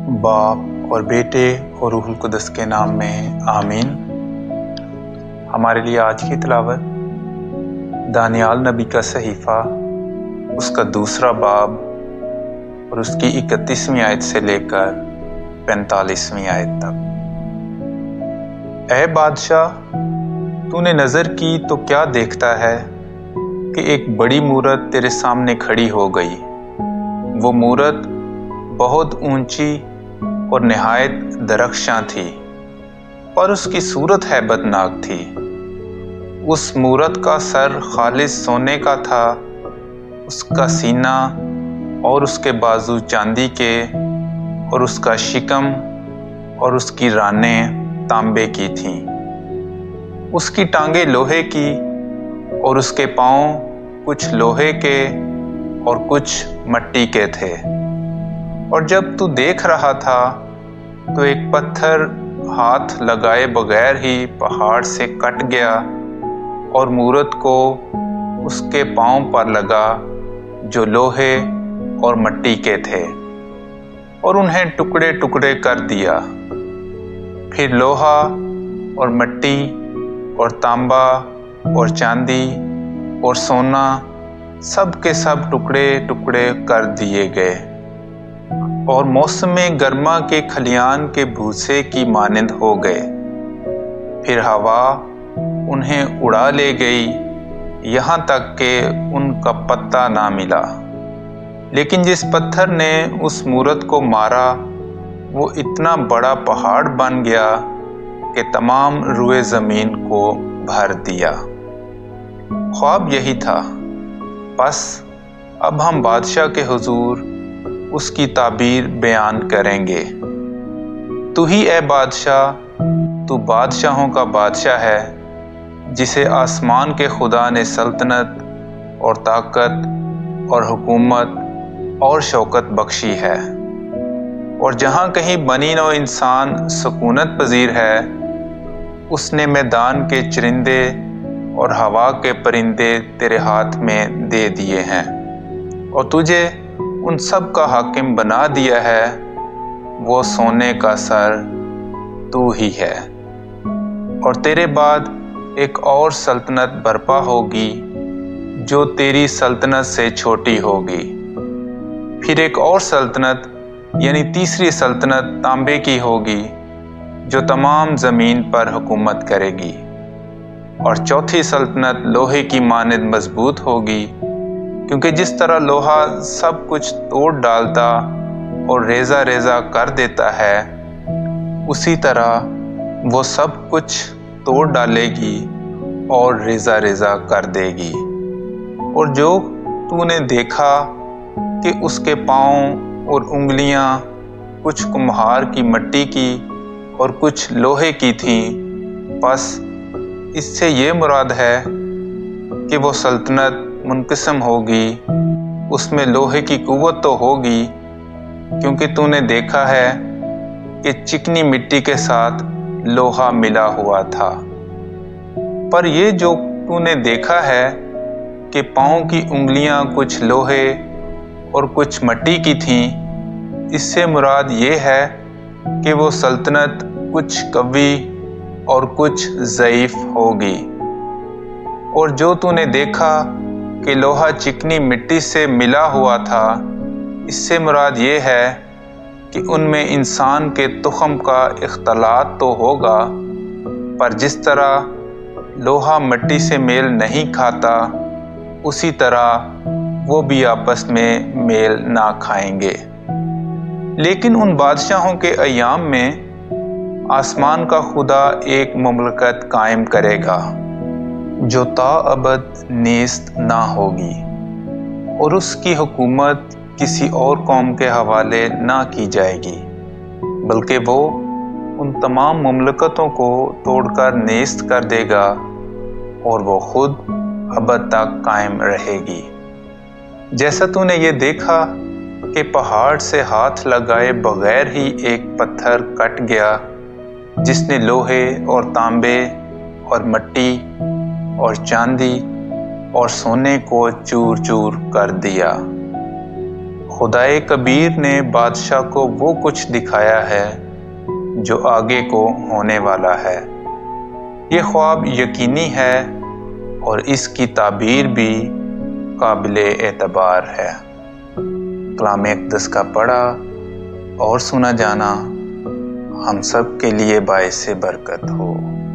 باپ اور بیٹے اور روح القدس کے نام میں آمین۔ ہمارے لیے آج کی تلاوت دانیال نبی کا صحیفہ، اس کا 2 باب اور اس کی 31ویں آیت سے لے کر 45ویں آیت تک۔ اے بادشاہ، تو نے نظر کی تو کیا دیکھتا ہے کہ ایک بڑی مورت تیرے سامنے کھڑی ہو گئی۔ وہ مورت بہت اونچی اور نہایت درخشاں تھی، پر اس کی صورت ہیبت ناک تھی۔ اس مورت کا سر خالص سونے کا تھا، اس کا سینہ اور اس کے بازو چاندی کے، اور اس کا شکم اور اس کی رانیں تانبے کی تھیں۔ اس کی ٹانگیں لوہے کی اور اس کے پاؤں کچھ لوہے کے اور کچھ مٹی کے تھے۔ اور جب تو دیکھ رہا تھا تو ایک پتھر ہاتھ لگائے بغیر ہی پہاڑ سے کٹ گیا اور مورت کو اس کے پاؤں پر لگا جو لوہے اور مٹی کے تھے، اور انہیں ٹکڑے ٹکڑے کر دیا۔ پھر لوہا اور مٹی اور تانبا اور چاندی اور سونا سب کے سب ٹکڑے ٹکڑے کر دیے گئے، اور موسم گرما کے کھلیان کے بھوسے کی مانند ہو گئے۔ پھر ہوا انہیں اڑا لے گئی، یہاں تک کہ ان کا پتہ نہ ملا۔ لیکن جس پتھر نے اس مورت کو مارا وہ اتنا بڑا پہاڑ بن گیا کہ تمام روئے زمین کو بھر دیا۔ خواب یہی تھا۔ بس اب ہم بادشاہ کے حضور اس کی تعبیر بیان کریں گے۔ تو ہی اے بادشاہ، تو بادشاہوں کا بادشاہ ہے، جسے آسمان کے خدا نے سلطنت اور طاقت اور حکومت اور شوکت بخشی ہے۔ اور جہاں کہیں بنی نوع انسان سکونت پذیر ہے، اس نے میدان کے چرندے اور ہوا کے پرندے تیرے ہاتھ میں دے دیے ہیں، اور تجھے ان سب کا حاکم بنا دیا ہے۔ وہ سونے کا سر تو ہی ہے۔ اور تیرے بعد ایک اور سلطنت برپا ہوگی جو تیری سلطنت سے چھوٹی ہوگی۔ پھر ایک اور سلطنت یعنی تیسری سلطنت تانبے کی ہوگی جو تمام زمین پر حکومت کرے گی۔ اور چوتھی سلطنت لوہے کی مانند مضبوط ہوگی، کیونکہ جس طرح لوہا سب کچھ توڑ ڈالتا اور ریزہ ریزہ کر دیتا ہے، اسی طرح وہ سب کچھ توڑ ڈالے گی اور ریزہ ریزہ کر دے گی۔ اور جو تو نے دیکھا کہ اس کے پاؤں اور انگلیاں کچھ کمہار کی مٹی کی اور کچھ لوہے کی تھیں، بس اس سے یہ مراد ہے کہ وہ سلطنت منقسم ہوگی۔ اس میں لوہے کی قوت تو ہوگی، کیونکہ تو نے دیکھا ہے کہ چکنی مٹی کے ساتھ لوہا ملا ہوا تھا۔ پر یہ جو تو نے دیکھا ہے کہ پاؤں کی انگلیاں کچھ لوہے اور کچھ مٹی کی تھیں، اس سے مراد یہ ہے کہ وہ سلطنت کچھ قوی اور کچھ ضعیف ہوگی۔ اور جو تو نے دیکھا کہ لوہا چکنی مٹی سے ملا ہوا تھا، اس سے مراد یہ ہے کہ ان میں انسان کے تخم کا اختلاط تو ہوگا، پر جس طرح لوہا مٹی سے میل نہیں کھاتا، اسی طرح وہ بھی آپس میں میل نہ کھائیں گے۔ لیکن ان بادشاہوں کے ایام میں آسمان کا خدا ایک مملکت قائم کرے گا جو تا ابد نیست نہ ہوگی، اور اس کی حکومت کسی اور قوم کے حوالے نہ کی جائے گی، بلکہ وہ ان تمام مملکتوں کو توڑ کر نیست کر دے گا، اور وہ خود ابد تک قائم رہے گی۔ جیسا تو نے یہ دیکھا کہ پہاڑ سے ہاتھ لگائے بغیر ہی ایک پتھر کٹ گیا، جس نے لوہے اور تانبے اور مٹی اور چاندی اور سونے کو چور چور کر دیا۔ خدائے کبیر نے بادشاہ کو وہ کچھ دکھایا ہے جو آگے کو ہونے والا ہے۔ یہ خواب یقینی ہے اور اس کی تعبیر بھی قابل اعتبار ہے۔ کلام اقدس کا پڑھا اور سنا جانا ہم سب کے لیے باعث برکت ہو۔